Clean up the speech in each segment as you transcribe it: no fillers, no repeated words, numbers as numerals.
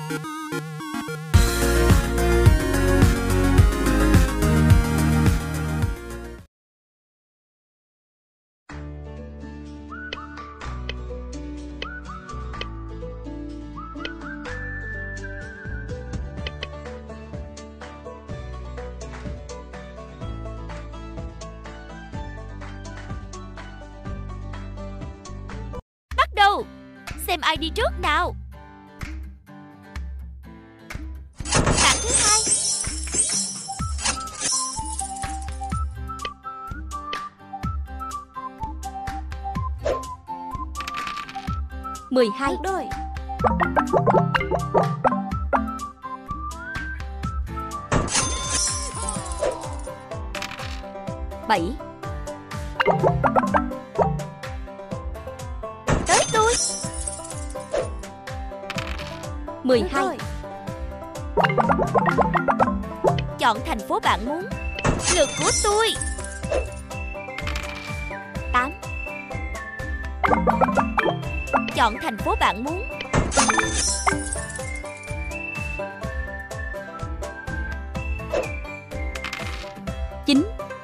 Bắt đầu. Xem ai đi trước nào. Bạn thứ hai. Mười hai. Đôi. 7. Tới tôi. 12. Đôi. Chọn thành phố bạn muốn. Lượt của tôi. 8. Chọn thành phố bạn muốn. 9.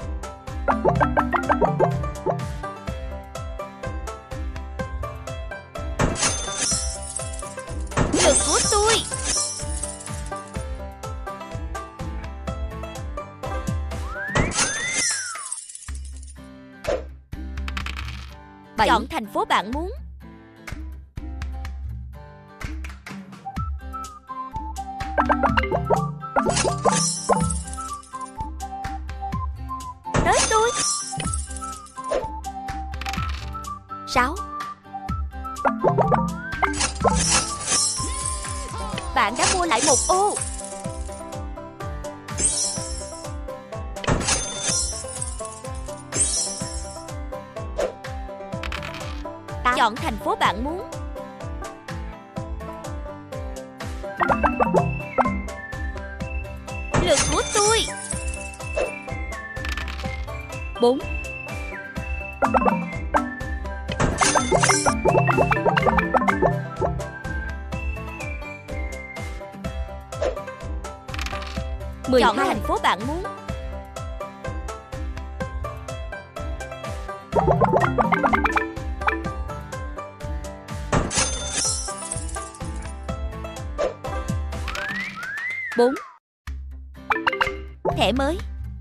Lượt của tôi. 7. Chọn thành phố bạn muốn. 6. Bạn đã mua lại một ô. 8. Chọn thành phố bạn muốn. 'Lượt của tôi. 4. 12. Chọn thành phố bạn muốn. 4. Thẻ mới.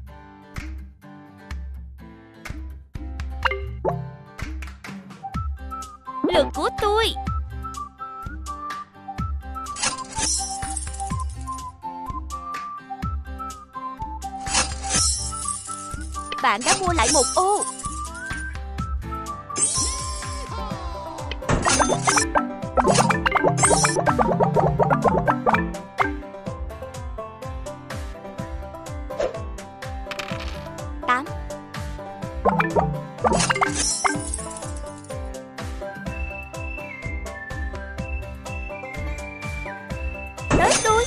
'Lượt của tôi. 'Bạn đã mua lại một ô. 8. Tới tôi.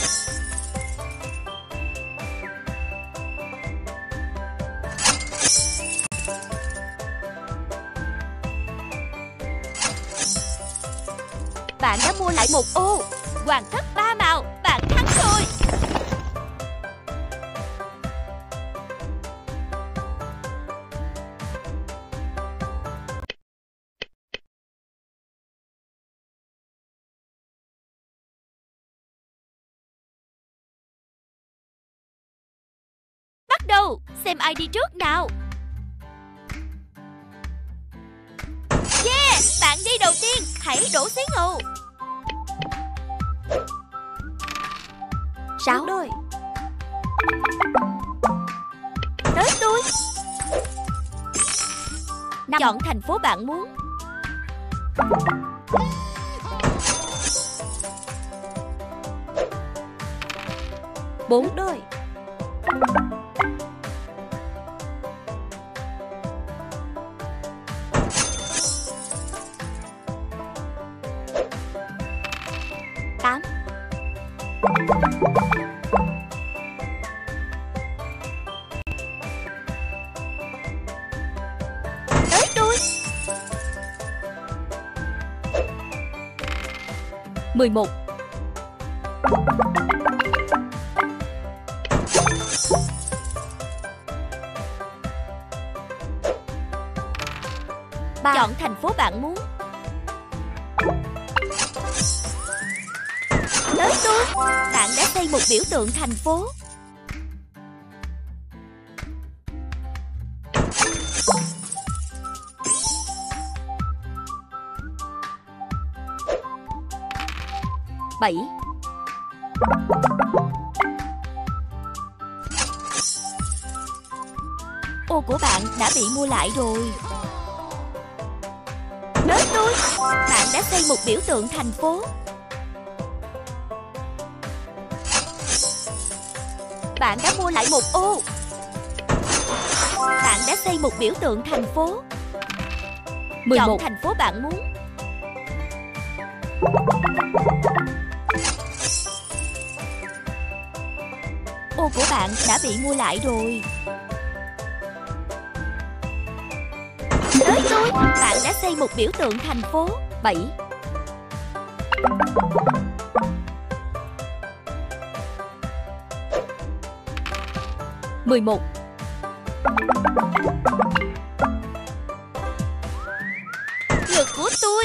'Bạn đã mua lại một ô. Hoàn tất 3 màu. Bạn thắng rồi. Bắt đầu. Xem ai đi trước nào. Yeah! Bạn đi đầu tiên. Hãy đổ xí ngầu. 6. Đôi. Tới tôi. 5. Chọn thành phố bạn muốn. 4. Đôi. 8. Tới tôi. 11. Chọn thành phố bạn muốn. Tới tôi. Bạn đã xây một biểu tượng thành phố. Bảy. Ô của bạn đã bị mua lại rồi. Tới tôi. Bạn đã xây một biểu tượng thành phố. Bạn đã mua lại một ô. Bạn đã xây một biểu tượng thành phố. 11. Chọn thành phố bạn muốn. Ô của bạn đã bị mua lại rồi. Tới tôi. Bạn đã xây một biểu tượng thành phố. 7. 11. Lượt của tôi.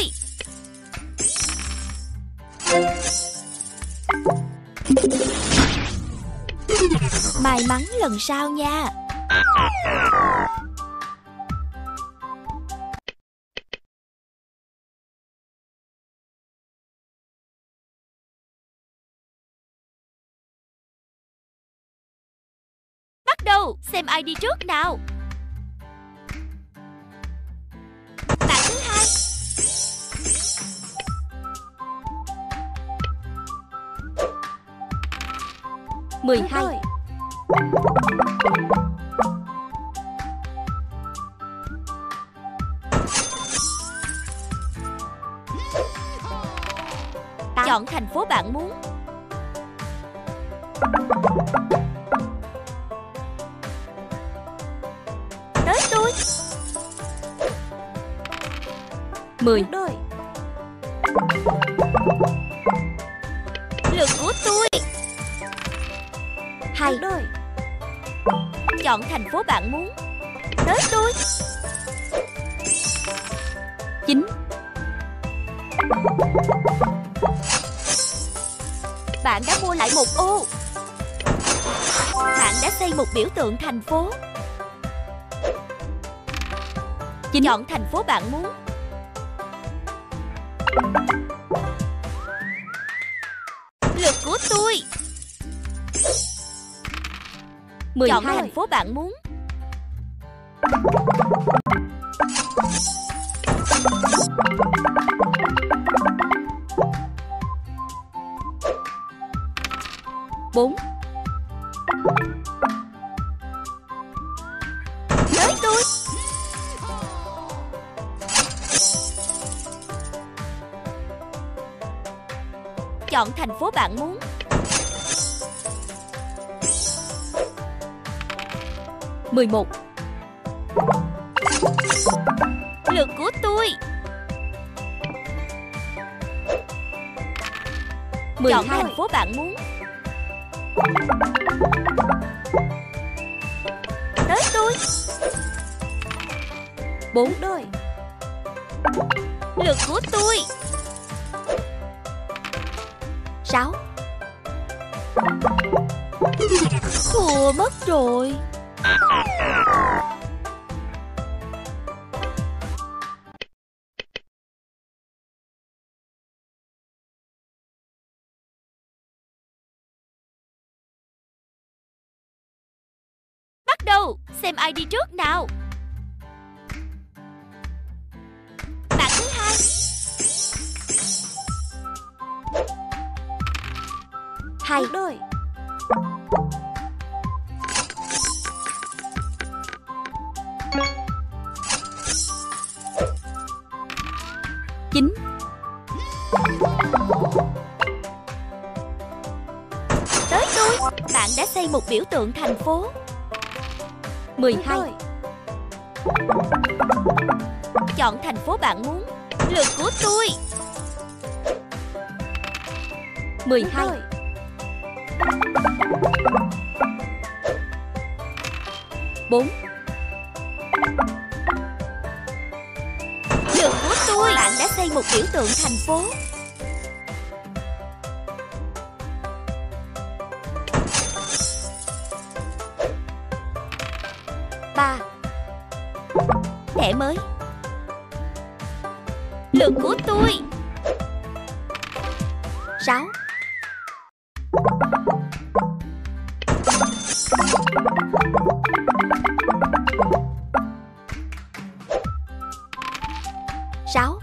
May mắn lần sau nha. Bắt đầu, xem ai đi trước nào. Bạn thứ hai. Mười hai. Chọn thành phố bạn muốn. Tới tôi. 10. Lượt của tôi. 2. Chọn thành phố bạn muốn. Tới tôi. 9. Bạn đã mua lại một ô. Bạn đã xây một biểu tượng thành phố. 9. Chọn thành phố bạn muốn. Lượt của tôi. 12. Chọn thành phố bạn muốn. Bốn. Tới tôi. Chọn thành phố bạn muốn. 11. Lượt của tôi. 12. Chọn thành phố bạn muốn. Tới tôi. 4. Lượt của tôi. 6. Thua mất rồi. Bắt đầu, xem ai đi trước nào. Bạn thứ hai. 2. 9. Tới tôi. Bạn đã xây một biểu tượng thành phố. 12. Chọn thành phố bạn muốn. Lượt của tôi. 12. 4. Lượt của tôi. Bạn đã xây một biểu tượng thành phố. 3. Thẻ mới. Lượt của tôi. 6. 6.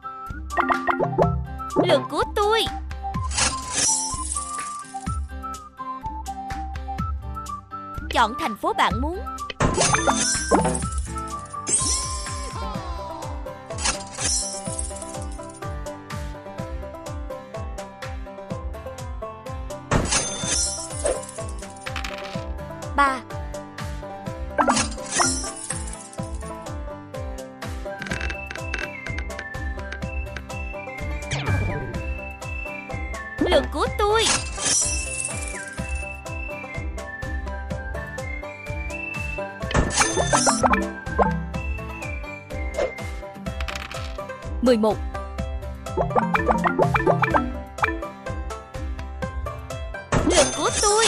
Lượt của tôi. Chọn thành phố bạn muốn. 3. Lượt của tôi. 11. Lượt của tôi.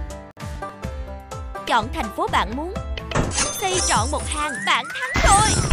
Chọn thành phố bạn muốn. Xây trọn một hàng, bạn thắng rồi.